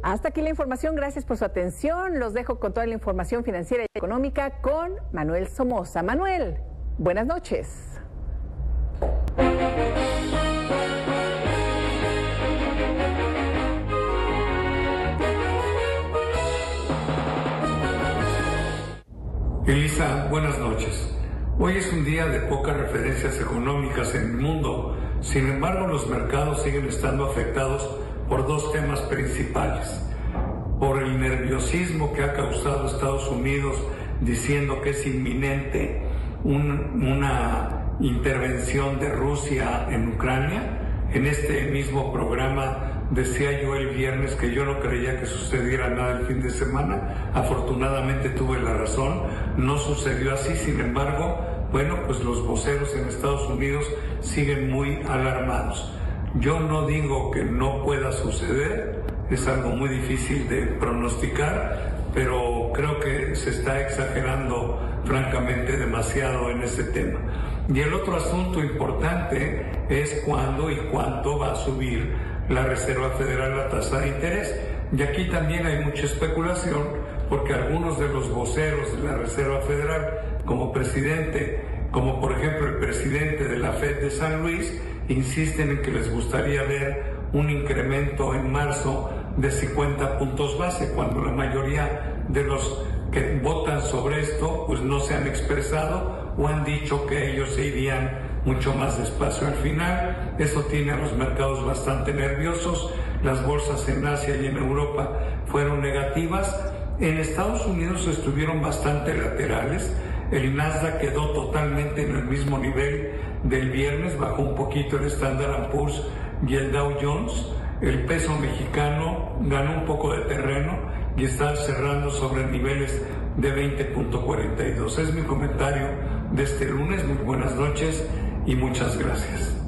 Hasta aquí la información, gracias por su atención. Los dejo con toda la información financiera y económica con Manuel Somoza. Manuel, buenas noches. Elisa, buenas noches. Hoy es un día de pocas referencias económicas en el mundo. Sin embargo, los mercados siguen estando afectados por dos temas principales. Por el nerviosismo que ha causado Estados Unidos diciendo que es inminente una intervención de Rusia en Ucrania. En este mismo programa decía yo el viernes que yo no creía que sucediera nada el fin de semana. Afortunadamente tuve la razón, no sucedió así. Sin embargo, bueno, pues los voceros en Estados Unidos siguen muy alarmados. Yo no digo que no pueda suceder, es algo muy difícil de pronosticar, pero creo que se está exagerando francamente demasiado en ese tema. Y el otro asunto importante es cuándo y cuánto va a subir la Reserva Federal la tasa de interés. Y aquí también hay mucha especulación, porque algunos de los voceros de la Reserva Federal, como por ejemplo el presidente de la FED de San Luis, insisten en que les gustaría ver un incremento en marzo de 50 puntos base, cuando la mayoría de los que votan sobre esto pues no se han expresado o han dicho que ellos se irían mucho más despacio al final. Eso tiene a los mercados bastante nerviosos. Las bolsas en Asia y en Europa fueron negativas. En Estados Unidos estuvieron bastante laterales. El Nasdaq quedó totalmente en el mismo nivel del viernes, bajó un poquito el Standard & Poor's y el Dow Jones. El peso mexicano ganó un poco de terreno y está cerrando sobre niveles de 20.42. Es mi comentario de este lunes. Muy buenas noches y muchas gracias.